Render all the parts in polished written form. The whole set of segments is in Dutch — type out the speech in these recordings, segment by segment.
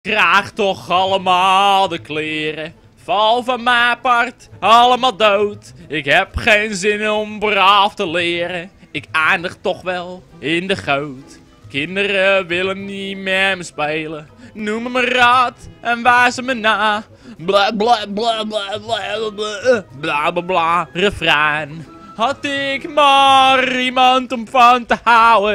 Kraag toch allemaal de kleren. Val van mijn part, allemaal dood. Ik heb geen zin om braaf te leren. Ik eindig toch wel in de goot. Kinderen willen niet met me spelen. Noem me raad en wijzen me na. Bla bla bla bla bla bla bla bla bla. Refrein. Had ik maar iemand om van te houden.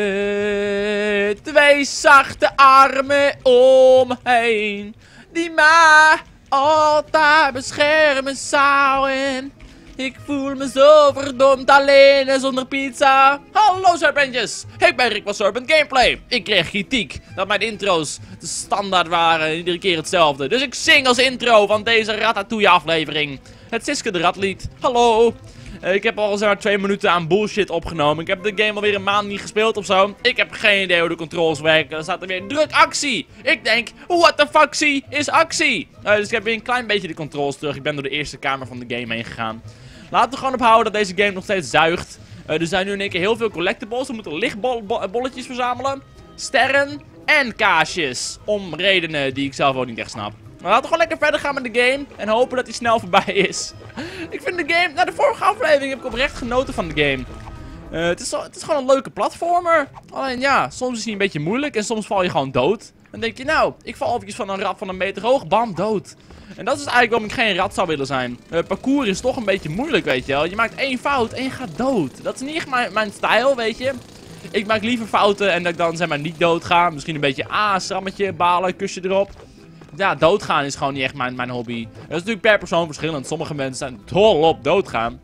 Twee zachte armen om me heen. Die mij altijd beschermen zouden. Ik voel me zo verdomd alleen en zonder pizza. Hallo serpentjes, ik ben Rick van Serpent Gameplay. Ik kreeg kritiek dat mijn intro's de standaard waren, iedere keer hetzelfde. Dus ik zing als intro van deze Ratatouille aflevering het Siske de Ratlied. Hallo. Ik heb al zo'n 2 minuten aan bullshit opgenomen. Ik heb de game alweer een maand niet gespeeld of zo. Ik heb geen idee hoe de controls werken. Dan staat er weer druk actie. Ik denk, what the fuck is actie? Dus ik heb weer een klein beetje de controls terug. Ik ben door de eerste kamer van de game heen gegaan. Laten we gewoon ophouden dat deze game nog steeds zuigt. Er zijn nu in één keer heel veel collectibles. We moeten lichtbolletjes verzamelen. Sterren en kaasjes. Om redenen die ik zelf ook niet echt snap. Maar laten we gewoon lekker verder gaan met de game. En hopen dat hij snel voorbij is. Ik vind de game... Na de vorige aflevering heb ik oprecht genoten van de game. Het is gewoon een leuke platformer. Alleen ja, soms is hij een beetje moeilijk. En soms val je gewoon dood. Dan denk je nou, ik val eventjes van een rat van 1 meter hoog. Bam, dood. En dat is eigenlijk waarom ik geen rat zou willen zijn. Parcours is toch een beetje moeilijk, weet je wel. Je maakt 1 fout en je gaat dood. Dat is niet echt mijn stijl, weet je. Ik maak liever fouten en dat ik dan zeg maar niet dood ga. Misschien een beetje schrammetje, balen, kusje erop. Ja, doodgaan is gewoon niet echt mijn hobby. Dat is natuurlijk per persoon verschillend. Sommige mensen zijn dol op doodgaan.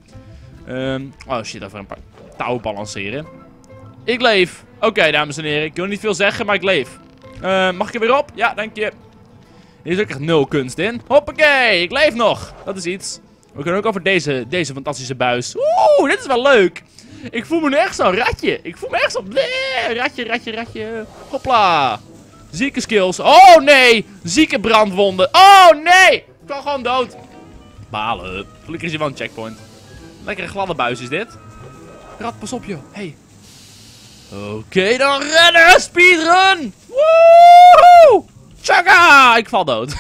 Oh shit, even een paar touwen balanceren. Ik leef. Oké, dames en heren. Ik wil niet veel zeggen, maar ik leef. Mag ik er weer op? Ja, dank je. Hier is ook echt 0 kunst in. Hoppakee, ik leef nog. Dat is iets. We kunnen ook over deze fantastische buis. Oeh, dit is wel leuk. Ik voel me nu echt zo'n ratje. Ik voel me echt zo... Ratje. Hopla. Zieke skills. Oh nee! Zieke brandwonden. Oh nee! Ik kan gewoon dood. Balen. Gelukkig is hier wel een checkpoint. Lekkere gladde buis is dit. Rat, pas op joh. Hey. Oké, dan rennen! Speedrun! Woehoe! Tjaka! Ik val dood.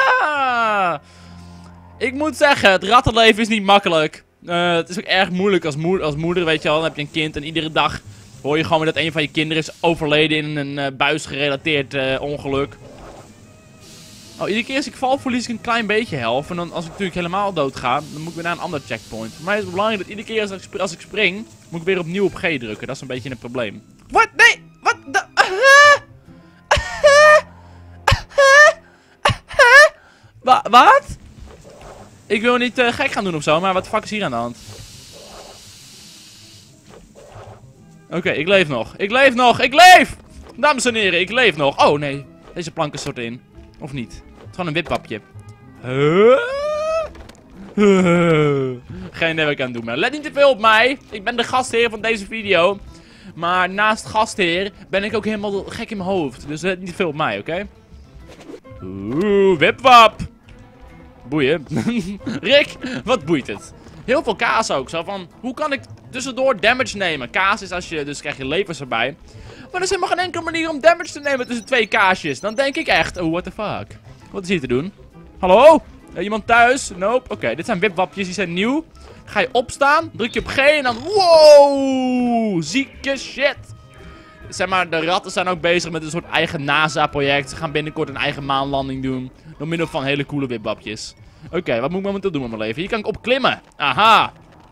Ik moet zeggen, het rattenleven is niet makkelijk. Het is ook erg moeilijk als moeder, weet je wel. Dan heb je een kind en iedere dag... hoor je gewoon weer dat een van je kinderen is overleden in een buisgerelateerd ongeluk. Oh, iedere keer als ik val verlies ik een klein beetje health. En dan als ik natuurlijk helemaal dood ga, dan moet ik weer naar een ander checkpoint. Voor mij is het belangrijk dat iedere keer als ik spring, moet ik weer opnieuw op G drukken. Dat is een beetje een probleem. Wat? Nee! Wat? Wat? Ik wil niet gek gaan doen of zo, maar wat de fuck is hier aan de hand? Oké, ik leef nog. Ik leef nog. Ik leef! Dames en heren, ik leef nog. Oh nee, deze planken storten in. Of niet? Het is gewoon een wipwapje. Geen idee wat ik aan het doen ben. Let niet te veel op mij. Ik ben de gastheer van deze video. Maar naast gastheer ben ik ook helemaal gek in mijn hoofd. Dus let niet te veel op mij, oké? Oeh, wipwap. Boeien. Rick, wat boeit het? Heel veel kaas ook. Zo van, hoe kan ik tussendoor damage nemen? Kaas is als je, dus krijg je levens erbij. Maar er is helemaal geen enkele manier om damage te nemen tussen 2 kaasjes. Dan denk ik echt, oh, what the fuck. Wat is hier te doen? Hallo? Iemand thuis? Nope. Oké, dit zijn wipwapjes, die zijn nieuw. Ga je opstaan, druk je op G en dan, wow, zieke shit. Zeg maar, de ratten zijn ook bezig met een soort eigen NASA-project. Ze gaan binnenkort een eigen maanlanding doen. Door middel van hele coole wipwapjes. Oké, wat moet ik momenteel doen met mijn leven? Hier kan ik op klimmen. Aha.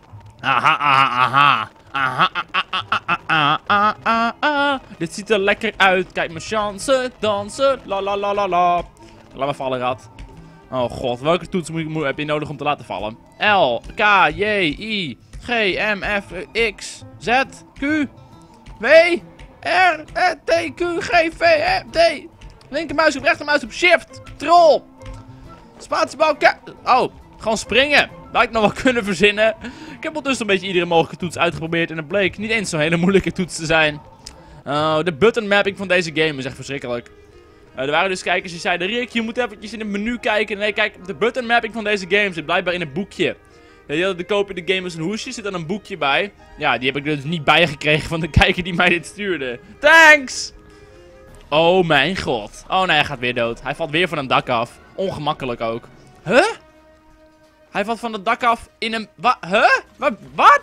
Aha. Dit ziet er lekker uit. Kijk mijn chance. Dansen. La la la la la. Laat me vallen, rat. Oh god, welke toets heb je nodig om te laten vallen? L, K, J, I, G, M, F, X, Z, Q, W, R, T, Q, G, V, T. Linkermuis op, rechtermuis op, shift, troll. Spatiebal, oh, gewoon springen. Dat had ik nog wel kunnen verzinnen. Ik heb ondertussen een beetje iedere mogelijke toets uitgeprobeerd. En het bleek niet eens zo'n hele moeilijke toets te zijn. Oh, de button mapping van deze game is echt verschrikkelijk. Er waren dus kijkers die zeiden, Rick, je moet eventjes in het menu kijken. Nee, kijk, de button mapping van deze game zit blijkbaar in een boekje. Ja, die hadden de koop in de game als een hoesje, zit dan een boekje bij. Ja, die heb ik dus niet bijgekregen van de kijker die mij dit stuurde. Thanks! Oh mijn god. Oh nee, hij gaat weer dood. Hij valt weer van een dak af. Ongemakkelijk ook. Huh? Hij valt van het dak af in een... Wat?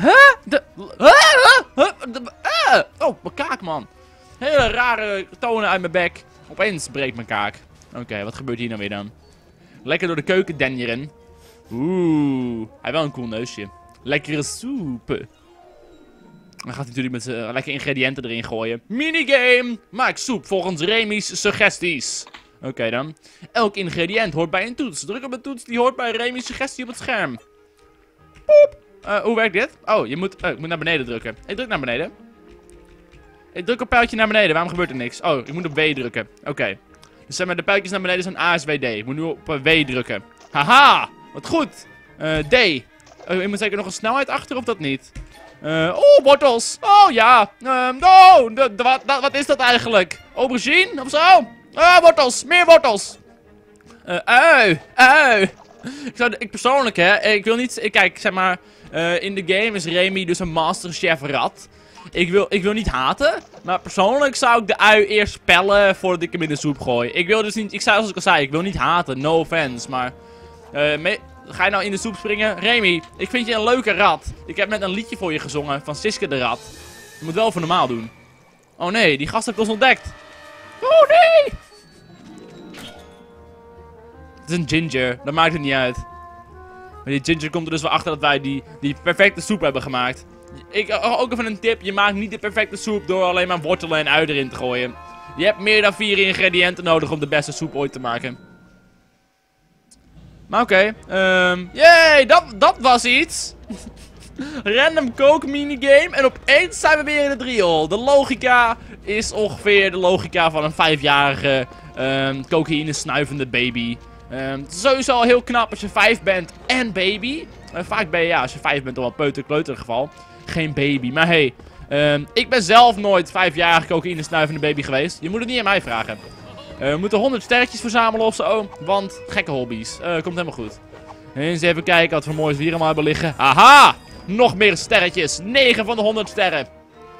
Oh, mijn kaak, man. Hele rare tonen uit mijn bek. Opeens breekt mijn kaak. Oké, wat gebeurt hier nou weer dan? Lekker door de keuken denjeren. Oeh, hij heeft wel een cool neusje. Lekkere soep. Dan gaat hij natuurlijk met zijn lekkere ingrediënten erin gooien. Minigame! Maak soep volgens Remy's suggesties. Oké dan. Elk ingrediënt hoort bij een toets. Druk op de toets die hoort bij Remy's suggestie op het scherm. Poep! Hoe werkt dit? Oh, ik moet naar beneden drukken. Ik druk naar beneden. Ik druk op pijltje naar beneden. Waarom gebeurt er niks? Oh, ik moet op W drukken. Oké. Dus zeg maar, de pijltjes naar beneden zijn A, S, W, D. Ik moet nu op W drukken. Haha! Wat goed! D. Je moet zeker nog een snelheid achter, of dat niet? Oh, wortels! Oh, ja! Wat is dat eigenlijk? Aubergine of zo? Wortels! Meer wortels! Ik persoonlijk, hè, ik wil niet... Kijk, zeg maar... in de game is Remy dus een masterchef rat. Ik wil niet haten, maar persoonlijk zou ik de ui eerst pellen voordat ik hem in de soep gooi. Ik wil dus niet... Zoals ik al zei, ik wil niet haten, no offense, maar... Ga je nou in de soep springen? Remy, ik vind je een leuke rat. Ik heb net een liedje voor je gezongen van Siske de Rat. Je moet wel even normaal doen. Oh nee, die gast heeft ons ontdekt. Oh nee! Het is een ginger, dat maakt het niet uit. Maar die ginger komt er dus wel achter dat wij die perfecte soep hebben gemaakt. Ook even een tip, je maakt niet de perfecte soep door alleen maar wortelen en ui erin te gooien. Je hebt meer dan 4 ingrediënten nodig om de beste soep ooit te maken. Maar oké, yay, dat was iets. Random Coke minigame en opeens zijn we weer in het riool. De logica is ongeveer de logica van een 5-jarige cocaïne snuivende baby. Het is sowieso al heel knap als je 5 bent en baby. Vaak ben je, ja, als je 5 bent, toch wel peuter-kleuter geval. Geen baby, maar hey, ik ben zelf nooit 5-jarige cocaïne snuivende baby geweest. Je moet het niet aan mij vragen. We moeten 100 sterretjes verzamelen of zo, want gekke hobby's. Komt helemaal goed. Eens even kijken wat voor moois we hier allemaal hebben liggen. Aha! Nog meer sterretjes. 9 van de 100 sterren.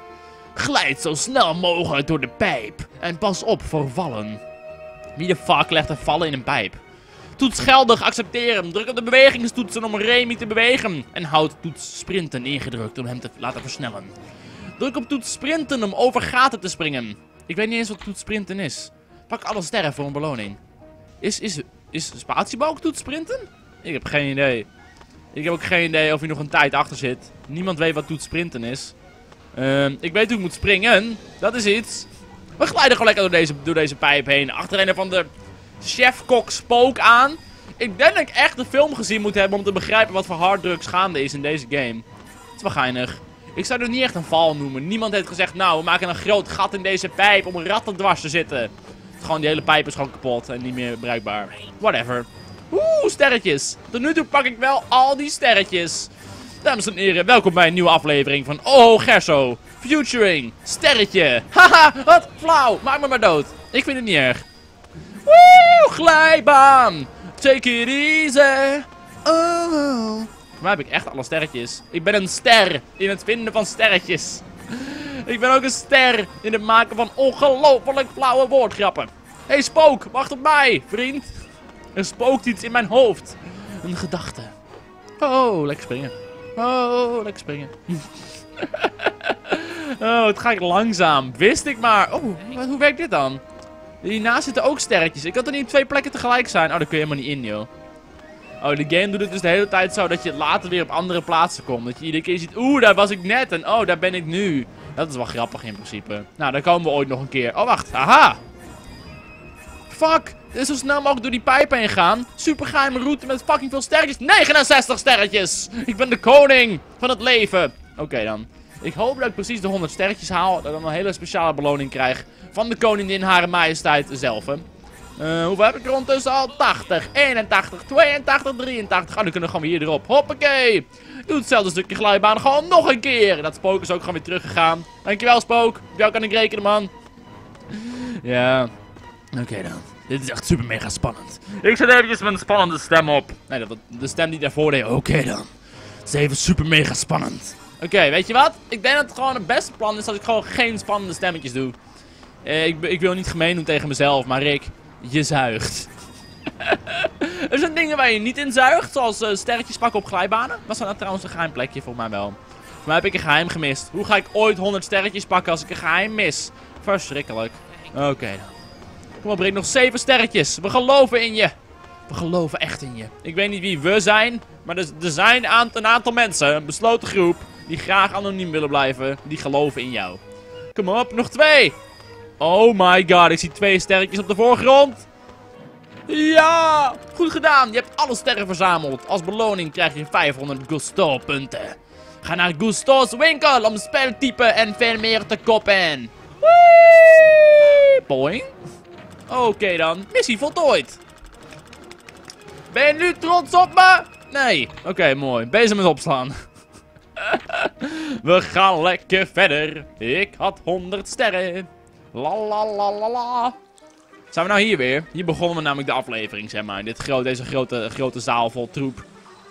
Glijd zo snel mogelijk door de pijp. En pas op voor vallen. Wie de fuck legt er vallen in een pijp? Toets geldig, accepteer hem. Druk op de bewegingstoetsen om Remy te bewegen. En houd toets sprinten ingedrukt om hem te laten versnellen. Druk op toets sprinten om over gaten te springen. Ik weet niet eens wat toets sprinten is. Pak alle sterren voor een beloning. Is spatiebalk toets sprinten? Ik heb geen idee. Ik heb ook geen idee of hier nog een tijd achter zit. Niemand weet wat toets sprinten is. Ik weet hoe ik moet springen. Dat is iets. We glijden gewoon lekker door deze pijp heen. Achter een van de chef-kok spook aan. Ik denk dat ik echt de film gezien moet hebben om te begrijpen wat voor harddrugs gaande is in deze game. Het is wel geinig. Ik zou het niet echt een val noemen. Niemand heeft gezegd, nou, we maken een groot gat in deze pijp om ratten dwars te zitten. Gewoon die hele pijp is gewoon kapot en niet meer bruikbaar. Whatever. Oeh, sterretjes. Tot nu toe pak ik wel al die sterretjes. Dames en heren, welkom bij een nieuwe aflevering van Oh Gerso. Featuring Sterretje. Haha, wat flauw. Maak me maar dood. Ik vind het niet erg. Woe, glijbaan. Take it easy. Oh. Maar heb ik echt alle sterretjes. Ik ben een ster in het vinden van sterretjes. Ik ben ook een ster in het maken van ongelooflijk flauwe woordgrappen. Hey spook, wacht op mij, vriend. Er spookt iets in mijn hoofd. Een gedachte. Oh, lekker springen. Oh, lekker springen. Oh, het gaat langzaam. Wist ik maar. Oh, hoe werkt dit dan? Hiernaast zitten ook sterretjes. Ik had er niet op 2 plekken tegelijk zijn. Oh, daar kun je helemaal niet in, joh. Oh, de game doet het dus de hele tijd zo dat je later weer op andere plaatsen komt. Dat je iedere keer ziet, oeh, daar was ik net en oh, daar ben ik nu. Dat is wel grappig in principe. Nou, daar komen we ooit nog een keer. Oh, wacht. Aha. Fuck. Dit is zo snel mogelijk door die pijp heen gaan. Super geheime route met fucking veel sterretjes. 69 sterretjes. Ik ben de koning van het leven. Oké dan. Ik hoop dat ik precies de 100 sterretjes haal. Dat ik dan een hele speciale beloning krijg van de koningin Hare Majesteit zelf. Hoeveel heb ik er ondertussen al? 80, 81, 82, 83. Oh, nu kunnen we gewoon weer hier erop. Hoppakee. Doe hetzelfde stukje glijbaan gewoon nog een keer. Dat spook is ook gewoon weer teruggegaan. Dankjewel, spook. Op jou kan ik rekenen, man. Ja. Oké dan. Dit is echt super mega spannend. Ik zet eventjes mijn spannende stem op. Nee, de stem die daarvoor deed. Oké dan. Het is even super mega spannend. Oké, weet je wat? Ik denk dat het gewoon het beste plan is als ik gewoon geen spannende stemmetjes doe. Ik wil niet gemeen doen tegen mezelf, maar Rick, je zuigt. Er zijn dingen waar je niet in zuigt, zoals sterretjes pakken op glijbanen. Was dat trouwens een geheim plekje? Volgens mij wel. Volgens mij heb ik een geheim gemist. Hoe ga ik ooit 100 sterretjes pakken als ik een geheim mis? Verschrikkelijk. Oké dan. Kom op Rick, nog 7 sterretjes. We geloven in je. We geloven echt in je. Ik weet niet wie we zijn, maar er zijn een aantal mensen, een besloten groep, die graag anoniem willen blijven. Die geloven in jou. Kom op, nog 2. Oh my god, ik zie 2 sterretjes op de voorgrond. Ja, goed gedaan. Je hebt alle sterren verzameld. Als beloning krijg je 500 Gusto punten. Ga naar Gusto's winkel om speltypen en veel meer te kopen. Whee! Boing. Oké dan, missie voltooid. Ben je nu trots op me? Nee. Oké, mooi. Bezem eens opslaan. We gaan lekker verder. Ik had 100 sterren. La la la la la. Zijn we nou hier weer? Hier begonnen we namelijk de aflevering, zeg maar. Deze grote zaal vol troep.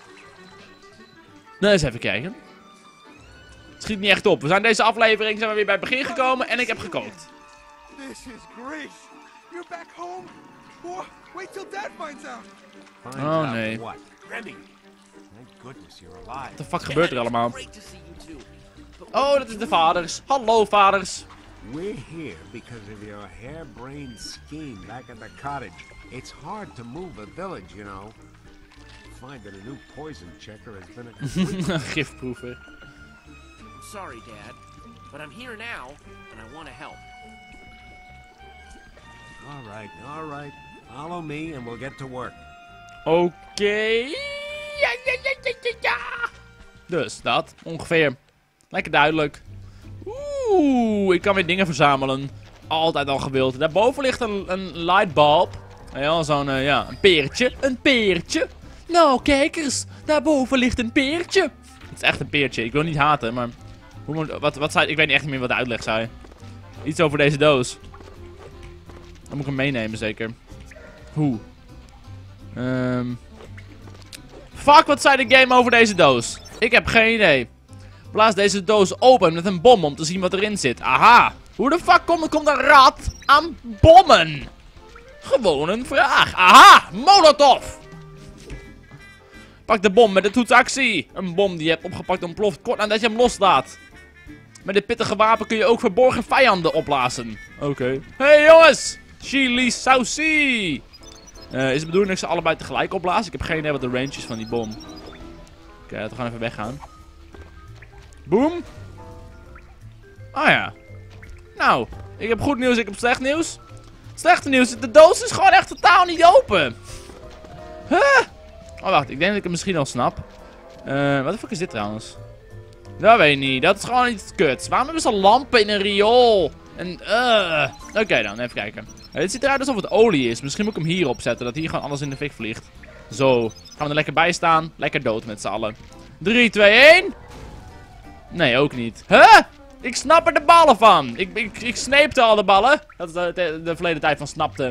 Nou, eens even kijken. Het schiet niet echt op. We zijn deze aflevering weer bij het begin gekomen en ik heb gekookt. This is great. You're back home? Boy, wait till Dad finds out. Oh nee. What? Remy. Thank goodness you're alive. What the fuck gebeurt er allemaal? Oh, dat is de vaders. Hallo vaders. We're here because of your harebrained scheme back at the cottage. It's hard to move a village, you know. Find that a new poison checker has been a complete... Gifproever. Sorry, Dad, but I'm here now, and I want to help. All right. Follow me and we'll get to work. Oké. Ja. Dus dat, ongeveer. Lekker duidelijk. Oeh, ik kan weer dingen verzamelen. Altijd al gewild. Daarboven ligt een lightbulb. Ja, zo'n, een peertje. Een peertje. Nou, kijk eens. Daarboven ligt een peertje. Het is echt een peertje. Ik wil niet haten, maar... Wat zei... Ik weet niet echt meer wat de uitleg zei. Iets over deze doos. Dan moet ik hem meenemen, zeker. Hoe? Fuck, wat zei de game over deze doos? Ik heb geen idee. Blaas deze doos open met een bom om te zien wat erin zit. Aha. Hoe de fuck komt een rat aan bommen? Gewoon een vraag. Aha. Molotov. Pak de bom met de toetsactie. Een bom die je hebt opgepakt ontploft kort nadat je hem loslaat. Met dit pittige wapen kun je ook verborgen vijanden opblazen. Oké. Hey jongens. Chili saucie. Is de bedoeling dat ik ze allebei tegelijk opblaas? Ik heb geen idee wat de range is van die bom. Oké, laten we gaan even weggaan. Boom. Ah ja. Nou, ik heb goed nieuws, ik heb slecht nieuws. Slechte nieuws, de doos is gewoon echt totaal niet open. Huh? Oh, wacht, ik denk dat ik het misschien al snap. Wat de fuck is dit trouwens? Dat weet ik niet, dat is gewoon iets kuts. Waarom hebben ze lampen in een riool? Oké dan, even kijken. Het ziet eruit alsof het olie is. Misschien moet ik hem hier opzetten, dat hier gewoon alles in de fik vliegt. Zo, gaan we er lekker bij staan. Lekker dood met z'n allen. 3, 2, 1. Nee, ook niet. Huh? Ik snap er de ballen van. Ik sneepte al de ballen. Dat is de verleden tijd van snapte.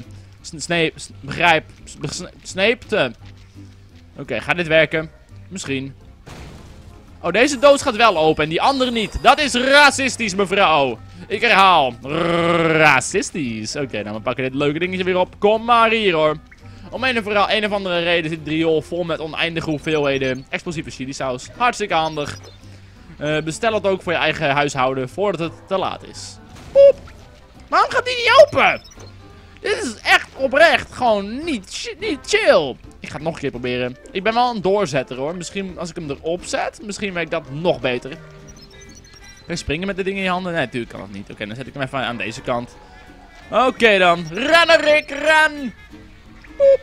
Sneepte. Oké, gaat dit werken? Misschien. Oh, deze doos gaat wel open en die andere niet. Dat is racistisch, mevrouw. Ik herhaal. Racistisch. Oké, nou, we pakken dit leuke dingetje weer op. Kom maar hier, hoor. Om een of andere reden zit het riool vol met oneindige hoeveelheden explosieve chilisaus. Hartstikke handig. Bestel het ook voor je eigen huishouden voordat het te laat is. Poep. Waarom gaat die niet open? Dit is echt oprecht gewoon niet chill. Ik ga het nog een keer proberen. Ik ben wel een doorzetter hoor. Misschien als ik hem erop zet, misschien werkt dat nog beter. Kun je springen met de dingen in je handen? Nee, natuurlijk kan dat niet. Oké, dan zet ik hem even aan deze kant. Oké dan. Rennen Rick, ren! Poep.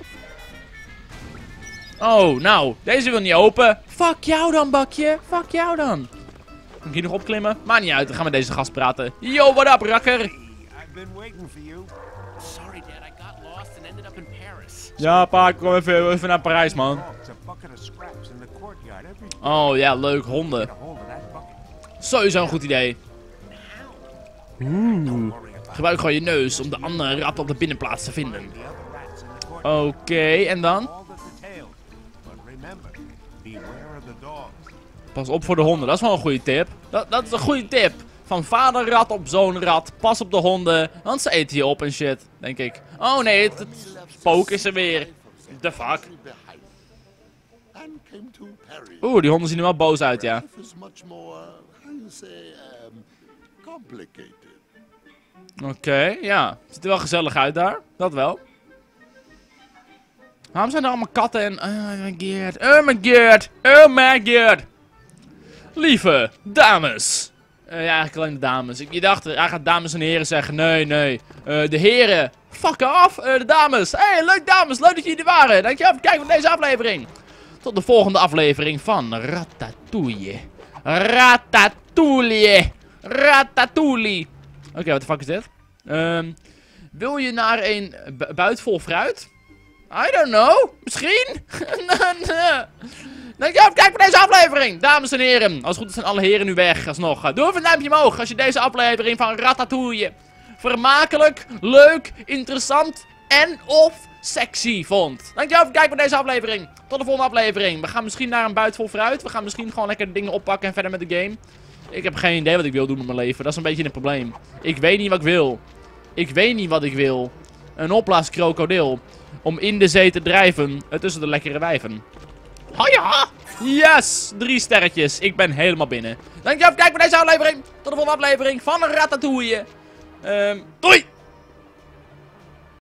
Oh, nou. Deze wil niet open. Fuck jou dan, bakje. Fuck jou dan. Kan ik hier nog opklimmen? Maakt niet uit, dan gaan we met deze gast praten. Yo, what up, rakker? I've been waiting for you. Sorry, Dad, I got lost and ended up in Paris. Ja, pa, ik kom even naar Parijs, man. Oh, it's a bucket of scraps in the courtyard. Every Oh, ja, leuk. Honden. get a hold of that bucket. Sowieso een goed idee. Don't worry about Gebruik gewoon je neus om de andere rat op de binnenplaats te vinden. the other rats in the courtyard. Oké, en dan? All the details. But remember, beware of the dogs. Pas op voor de honden, dat is wel een goede tip. Dat is een goede tip. Van vaderrat op zoonrat. Pas op de honden, want ze eten je op en shit, denk ik. Oh nee, het spook is er weer. The fuck. Oeh, die honden zien er wel boos uit, ja. Oké, ja. Ziet er wel gezellig uit daar. Dat wel. Waarom zijn er allemaal katten en... Oh my god. Oh my god. Oh my god. Lieve dames. Ja, eigenlijk alleen de dames. Je dacht, hij gaat dames en heren zeggen. Nee, nee. De heren. Fuck off. De dames. Hey, leuk dames. Leuk dat jullie er waren. Dankjewel voor het kijken naar deze aflevering. Tot de volgende aflevering van Ratatouille. Ratatouille. Ratatouille. Oké, wat de fuck is dit? Wil je naar een buit vol fruit? I don't know. Misschien? Dankjewel voor het kijken naar deze aflevering. Dames en heren. Als het goed is zijn alle heren nu weg. Alsnog. Doe even een duimpje omhoog als je deze aflevering van Ratatouille vermakelijk, leuk, interessant en of sexy vond. Dankjewel voor het kijken naar deze aflevering. Tot de volgende aflevering. We gaan misschien naar een buit vol fruit. We gaan misschien gewoon lekker dingen oppakken en verder met de game. Ik heb geen idee wat ik wil doen met mijn leven. Dat is een beetje een probleem. Ik weet niet wat ik wil. Ik weet niet wat ik wil. Een opblaaskrokodil. Om in de zee te drijven. Tussen de lekkere wijven. Haja! Yes! 3 sterretjes. Ik ben helemaal binnen. Dankjewel voor het kijken naar deze aflevering. Tot de volgende aflevering van Ratatouille. Doei!